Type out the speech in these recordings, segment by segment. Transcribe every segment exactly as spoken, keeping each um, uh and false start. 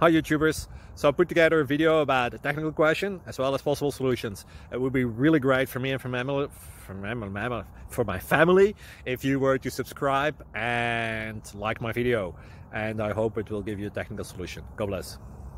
Hi YouTubers! So I put together a video about a technical question as well as possible solutions. It would be really great for me and for, mammal, for, mammal, for my family if you were to subscribe and like my video. And I hope it will give you a technical solution. God bless.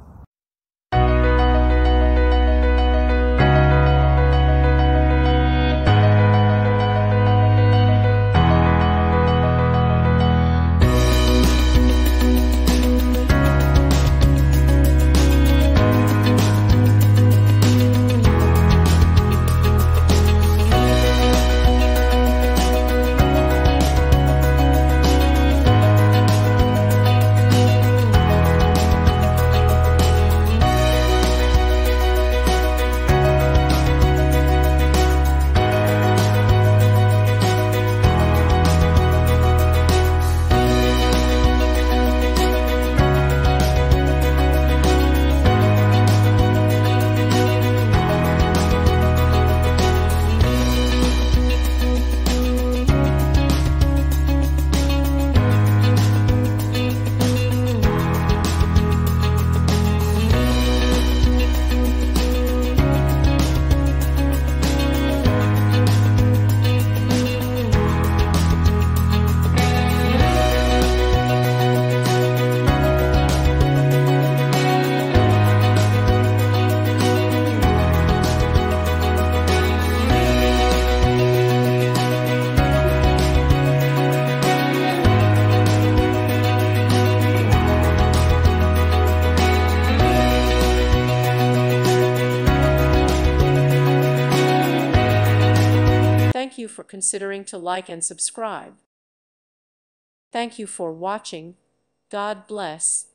Thank you for considering to like and subscribe. Thank you for watching. God bless.